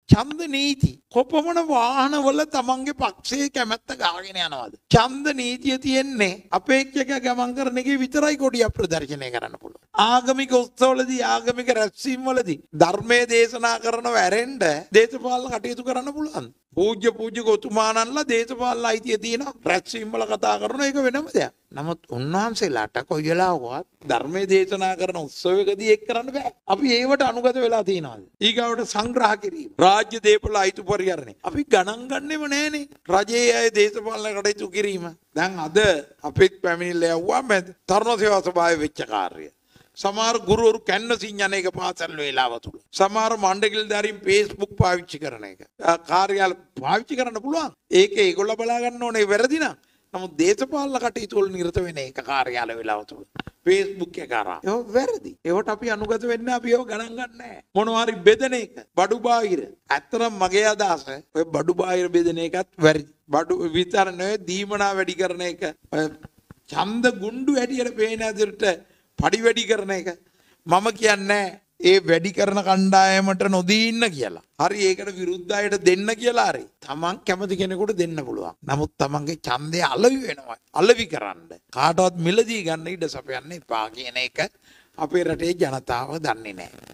ඡන්ද නීති කොපමණ වාහනවල තමන්ගේ පක්ෂයේ කැමැත්ත ගාගෙන යනවාද? ඡන්ද නීතිය තියෙන්නේ අපේක්ෂක ගමන් කරන එකේ විතරයි කොටියක් ප්‍රදර්ශනය කරන්න පුළුවන්. ආගමික උත්සවවලදී ආගමික රැස්වීම්වලදී ධර්මයේ දේශනා කරනව ඇරෙන්න දේශපාලන කටයුතු කරන්න පුළුවන්. පූජ්‍ය ගෝතුමාණන්ලා දේශපාලන අයිතිය තියෙන රැස්වීම් වල කතා කරන එක වෙනම දෙයක්. නමුත් උන්වහන්සේලාට කොයි වෙලාවකවත් ධර්මයේ දේශනා කරන උත්සවයකදී ඒක කරන්න බෑ. අපි ඒවට අනුගත වෙලා තියෙනවාද? ඊගාවට සංග්‍රහ කිරීම. රාජ්‍ය දේපල අයිතු පරිහරණය. අපි ගණන් ගන්නෙම නෑනේ. රජයේ අය දේශපාලන කටයුතු කිරීම. දැන් අද අපිත් පැමිණිල්ල යවුවා මම තරුණ සේවා සභාවේ වෙච්ච කාර්යය. සමහර ගුරුවරු කැන්වසින් යන එක පාසල් වේලාව තුල. සමහර මණ්ඩලධාරීන් Facebook පාවිච්චි කරන එක. කාර්යාල පාවිච්චි කරන්න පුළුවන්. ඒක ඒගොල්ලෝ බලා ගන්න ඕනේ වැරදි නං. නමුත් දේශපාලන කටයුතු වල නිරත වෙන එක කාර්යාල වේලාව තුල. Facebook එක කරා. ඒක වැරදි. ඒවට අපි අනුගත වෙන්න අපි ඒව ගණන් ගන්න නැහැ. මොනවා හරි බෙදෙන එක. බඩු බාහිර. ඇත්තටම මගේ අදහස ඔය බඩු බාහිර බෙදෙන එකත් වැරදි. බඩු විතර නෙවෙයි දීමනා වැඩි කරන එක. ඡන්ද ගුඬු හැටියට පේන ඇදට පඩි වැඩි කරන එක මම කියන්නේ ඒ වැඩි කරන කණ්ඩායමට නොදී ඉන්න කියලා. හරි ඒකට විරුද්ධ අයට දෙන්න කියලා හරි. තමන් කැමති කෙනෙකුට දෙන්න පුළුවන්. නමුත් තමන්ගේ ඡන්දය අලවි වෙනවා. අලවි කරන්න. කාටවත් මිලදී ගන්න ඉඩ සපයන්න එපා කියන එක අපේ රටේ ජනතාව දන්නේ නැහැ.